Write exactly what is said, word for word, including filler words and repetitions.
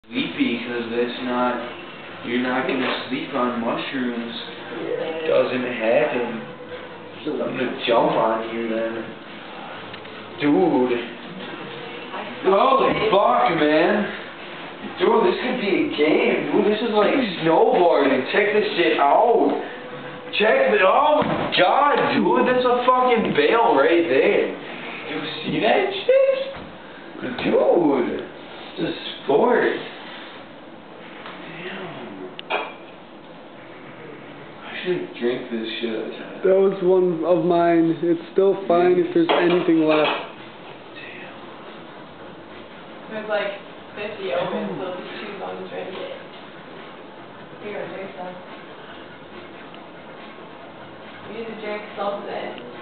Sleepy, because that's not, you're not going to sleep on mushrooms. It doesn't happen. I'm going to jump on you then. Dude. Holy fuck, man. Dude, this could be a game. Dude, this is like snowboarding. Check this shit out. Check it. Oh my god, dude. That's a fucking bale right there. You see that shit? Dude. It's a sport. I should drink this shit. That was one of mine. It's still fine if there's anything left. Damn. There's like fifty open, so just choose one and drink it. Here, drink some. You need to drink something.